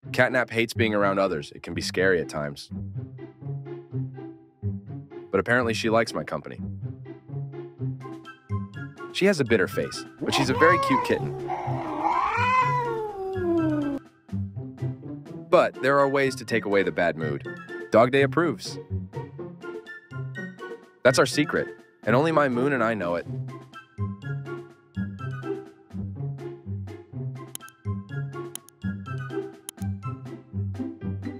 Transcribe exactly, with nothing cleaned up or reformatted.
CatNap hates being around others. It can be scary at times. But apparently she likes my company. She has a bitter face, but she's a very cute kitten. But there are ways to take away the bad mood. DogDay approves. That's our secret, and only my moon and I know it.